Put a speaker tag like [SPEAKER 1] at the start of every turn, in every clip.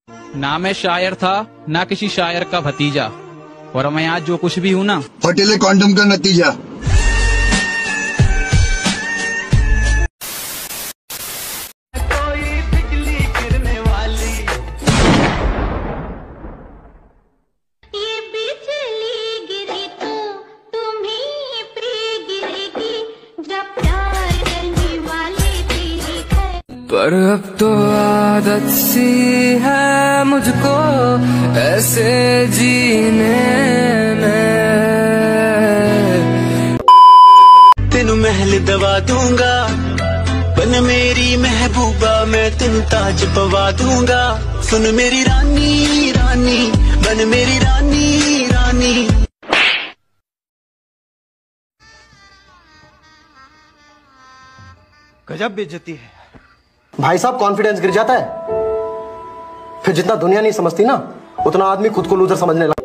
[SPEAKER 1] ना मैं शायर था ना किसी शायर का भतीजा, और मैं आज जो कुछ भी हूँ ना,
[SPEAKER 2] होटल कॉन्डम का नतीजा।
[SPEAKER 3] पर अब तो आदत सी है मुझको ऐसे जीने में।
[SPEAKER 4] तेनू महल दवा दूंगा, बन मेरी महबूबा, मैं तेनू ताज पवा दूंगा। सुन मेरी रानी रानी, बन मेरी रानी रानी।
[SPEAKER 5] गजब बेइज्जती है
[SPEAKER 6] भाई साहब। कॉन्फिडेंस गिर जाता है, फिर जितना दुनिया नहीं समझती ना, उतना आदमी खुद को लूजर समझने लगता।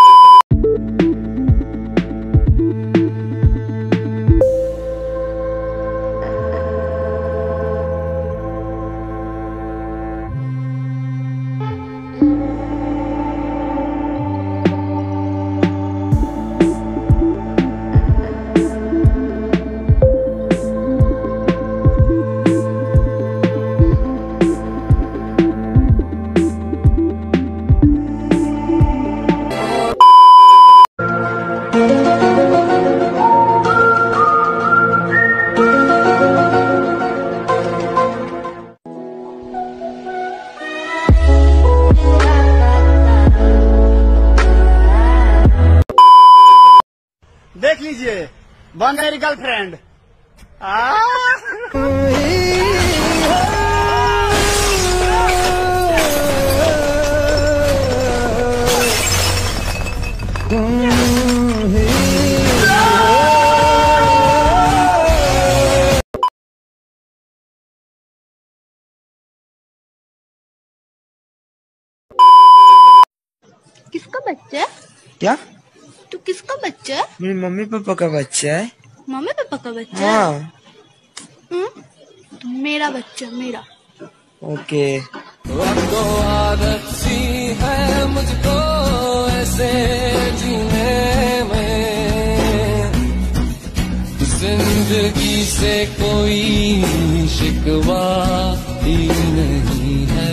[SPEAKER 5] देख लीजिए, बन मेरी गर्लफ्रेंड।
[SPEAKER 7] किसका बच्चा है?
[SPEAKER 3] क्या?
[SPEAKER 7] तू किसका बच्चा है?
[SPEAKER 3] मेरी मम्मी पापा का बच्चा है।
[SPEAKER 7] मम्मी पापा का बच्चा है?
[SPEAKER 3] हाँ।
[SPEAKER 7] तो मेरा बच्चा, मेरा।
[SPEAKER 3] ओके। अब तो आदत सी है मुझको ऐसे जीने में, जिंदगी से कोई शिकवा ही नहीं है।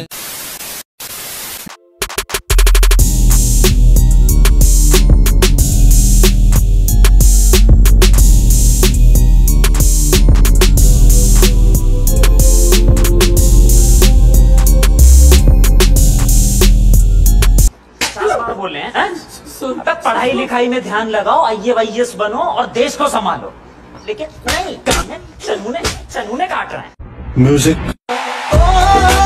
[SPEAKER 8] बोल रहे हैं पढ़ाई लिखाई में ध्यान लगाओ, IAS बनो और देश को संभालो। लेकिन नहीं, चनूने काट रहे हैं।
[SPEAKER 2] म्यूजिक।